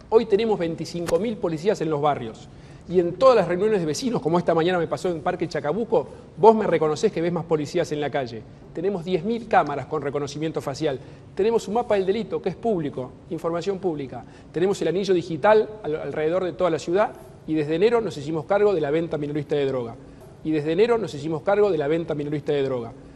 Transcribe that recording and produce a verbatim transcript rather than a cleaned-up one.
Hoy tenemos veinticinco mil policías en los barrios. Y en todas las reuniones de vecinos, como esta mañana me pasó en Parque Chacabuco, vos me reconocés que ves más policías en la calle. Tenemos diez mil cámaras con reconocimiento facial. Tenemos un mapa del delito que es público, información pública. Tenemos el anillo digital alrededor de toda la ciudad y desde enero nos hicimos cargo de la venta minorista de droga. Y desde enero nos hicimos cargo de la venta minorista de droga.